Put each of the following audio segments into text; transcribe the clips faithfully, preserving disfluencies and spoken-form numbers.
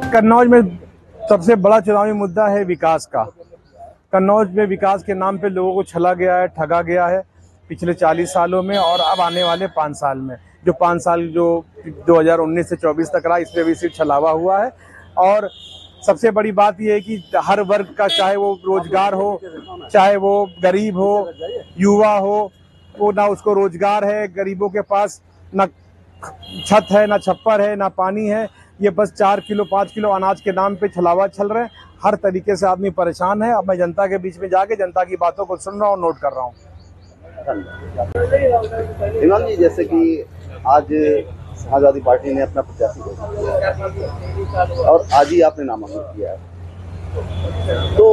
कन्नौज में सबसे बड़ा चुनावी मुद्दा है विकास का। कन्नौज में विकास के नाम पे लोगों को छला गया है, ठगा गया है पिछले चालीस सालों में और अब आने वाले पाँच साल में। जो पाँच साल जो दो हज़ार उन्नीस से चौबीस तक रहा, इसमें भी सिर्फ छलावा हुआ है। और सबसे बड़ी बात यह है कि हर वर्ग का, चाहे वो रोजगार हो, चाहे वो गरीब हो, युवा हो, वो ना उसको रोजगार है, गरीबों के पास ना छत है, ना छप्पर है, ना पानी है। ये बस चार किलो पाँच किलो अनाज के नाम पे छलावा चल रहे हैं। हर तरीके से आदमी परेशान है। अब मैं जनता के बीच में जाके जनता की बातों को सुन रहा हूँ, नोट कर रहा हूँ। इमाम जी, जैसे कि आज समाजवादी पार्टी ने अपना प्रत्याशी घोषित किया और आज ही आपने नामांकन किया है, तो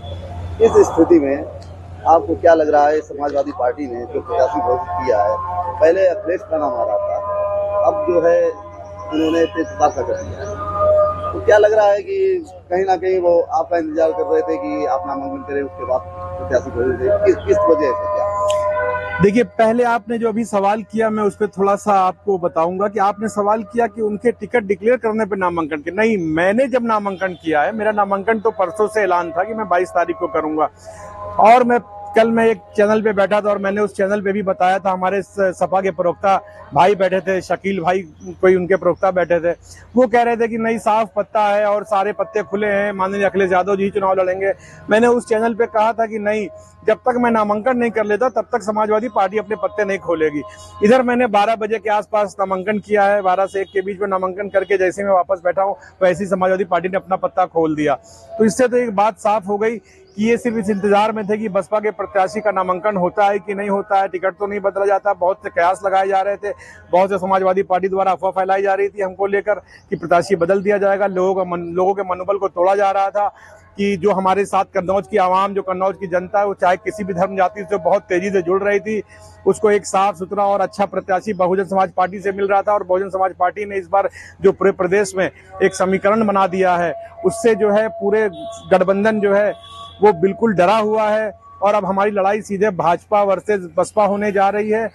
इस स्थिति में आपको क्या लग रहा है? समाजवादी पार्टी ने जो प्रत्याशी घोषित किया है, पहले अखिलेश का नाम आ रहा था, अब जो है उन्होंने तेज प्रताप का कर दिया है, तो क्या लग रहा है कि कहीं ना कहीं वो आपका इंतजार कर रहे थे कि आप नामांकन करें, उसके बाद प्रत्याशी घोषित थे? किस किस वजह से? क्या देखिए, पहले आपने जो अभी सवाल किया, मैं उस पर थोड़ा सा आपको बताऊंगा कि आपने सवाल किया कि उनके टिकट डिक्लेयर करने पे नामांकन के। नहीं, मैंने जब नामांकन किया है, मेरा नामांकन तो परसों से ऐलान था कि मैं बाईस तारीख को करूंगा। और मैं कल मैं एक चैनल पे बैठा था और मैंने उस चैनल पे भी बताया था, हमारे सपा के प्रवक्ता भाई बैठे थे, शकील भाई कोई उनके प्रवक्ता बैठे थे, वो कह रहे थे कि नहीं, साफ पत्ता है और सारे पत्ते खुले हैं, माननीय अखिलेश यादव जी चुनाव लड़ेंगे। मैंने उस चैनल पे कहा था कि नहीं, जब तक मैं नामांकन नहीं कर लेता तब तक समाजवादी पार्टी अपने पत्ते नहीं खोलेगी। इधर मैंने बारह बजे के आसपास नामांकन किया है, बारह से एक के बीच में नामांकन करके जैसे मैं वापस बैठा हूँ वैसे ही समाजवादी पार्टी ने अपना पत्ता खोल दिया। तो इससे तो एक बात साफ हो गई कि ये सिर्फ इस इंतजार में थे कि बसपा के प्रत्याशी का नामांकन होता है कि नहीं होता है, टिकट तो नहीं बदला जाता। बहुत से कयास लगाए जा रहे थे, बहुत से समाजवादी पार्टी द्वारा अफवाह फैलाई जा रही थी हमको लेकर कि प्रत्याशी बदल दिया जाएगा। लोगों का मन, लोगों के मनोबल को तोड़ा जा रहा था कि जो हमारे साथ कन्नौज की आवाम, जो कन्नौज की जनता है, वो चाहे किसी भी धर्म जाति से बहुत तेजी से जुड़ रही थी, उसको एक साफ सुथरा और अच्छा प्रत्याशी बहुजन समाज पार्टी से मिल रहा था। और बहुजन समाज पार्टी ने इस बार जो पूरे प्रदेश में एक समीकरण बना दिया है, उससे जो है पूरे गठबंधन जो है वो बिल्कुल डरा हुआ है। और अब हमारी लड़ाई सीधे भाजपा वर्सेस बसपा होने जा रही है।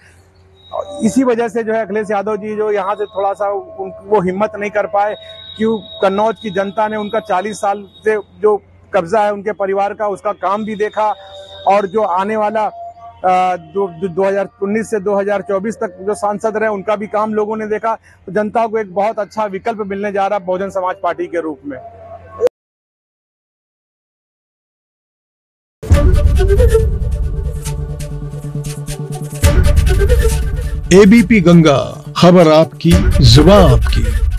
इसी वजह से जो है अखिलेश यादव जी जो यहाँ से थोड़ा सा वो हिम्मत नहीं कर पाए, क्यों कन्नौज की जनता ने उनका चालीस साल से जो कब्जा है उनके परिवार का, उसका काम भी देखा। और जो आने वाला जो दो हज़ार उन्नीस से दो हज़ार चौबीस तक जो सांसद रहे, उनका भी काम लोगों ने देखा। तो जनता को एक बहुत अच्छा विकल्प मिलने जा रहा है बहुजन समाज पार्टी के रूप में। एबीपी गंगा, खबर आपकी, जुबान आपकी।